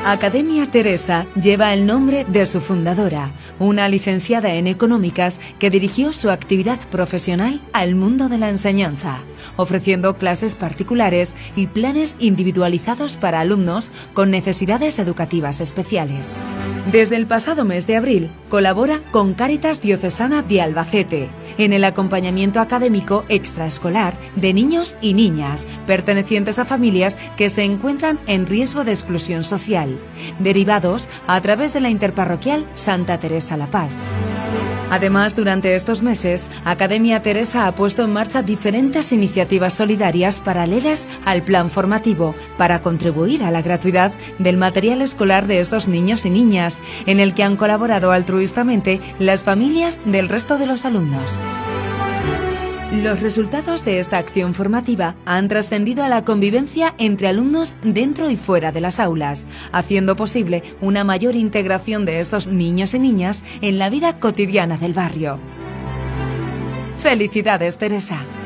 Academia Teresa lleva el nombre de su fundadora, una licenciada en Económicas que dirigió su actividad profesional al mundo de la enseñanza, ofreciendo clases particulares y planes individualizados para alumnos con necesidades educativas especiales. Desde el pasado mes de abril, colabora con Cáritas Diocesana de Albacete en el acompañamiento académico extraescolar de niños y niñas pertenecientes a familias que se encuentran en riesgo de exclusión social, derivados a través de la interparroquial Santa Teresa La Paz. Además, durante estos meses, Academia Teresa ha puesto en marcha diferentes iniciativas solidarias paralelas al plan formativo para contribuir a la gratuidad del material escolar de estos niños y niñas, en el que han colaborado altruistamente las familias del resto de los alumnos. Los resultados de esta acción formativa han trascendido a la convivencia entre alumnos dentro y fuera de las aulas, haciendo posible una mayor integración de estos niños y niñas en la vida cotidiana del barrio. ¡Felicidades, Teresa!